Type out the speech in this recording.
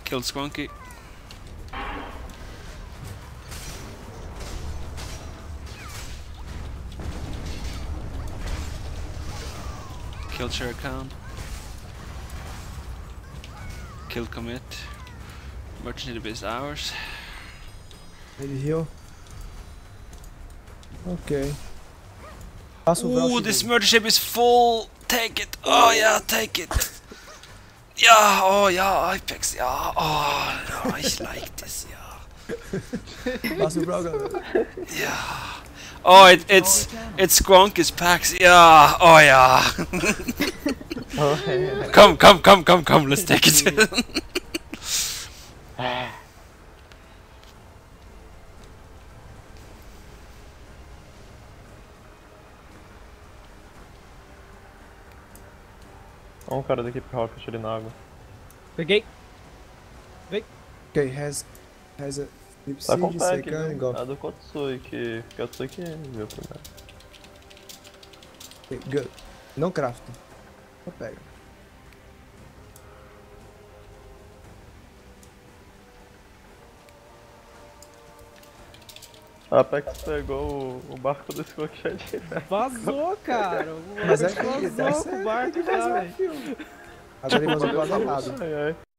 Killed Squonky. Killed Shere Khan. Killed Commit. Merchant need to base ours. Ele heal. Ok. Passa o Vrosh Ooh, this dele. murder ship is full! Take it! Oh yeah, take it! Yeah, oh yeah, Apex, yeah, oh, yeah, I like this, yeah. Passa o Vrosh. Yeah. Oh, it's Squonky's packs, yeah, oh yeah. Come, let's take it. Olha um cara da equipe Rocket ali na água. Peguei. Ok, has a Deep Tá com Siege, pack, second, viu? go. A do Kotsui, que Kotsui que viu primeiro. Ok, good. Não craft. Só pega. A Apex pegou o barco do Squonky de velho. Vazou, cara. Mas é vazou que com o barco já, velho. Agora ele mandou pro lado errado. Ai, ai.